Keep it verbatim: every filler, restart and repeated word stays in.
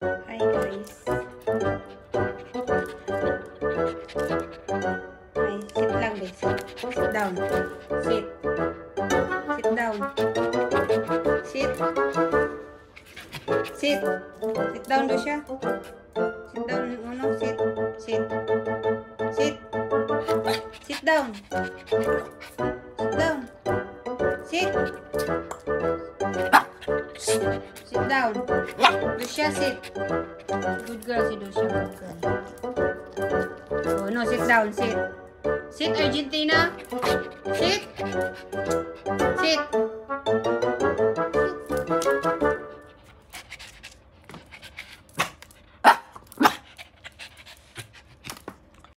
Hi guys. Hi, sit lang guys. Sit down. Sit. Sit down. Sit. Sit. Sit down do siya. Sit down uno. Sit. Sit. Sit. Sit down. Sit down. Sit. Sit down. Dusha, sit. Good girl si Dusha. Good girl. Oh no, sit down. Sit. Sit, Argentina. Sit.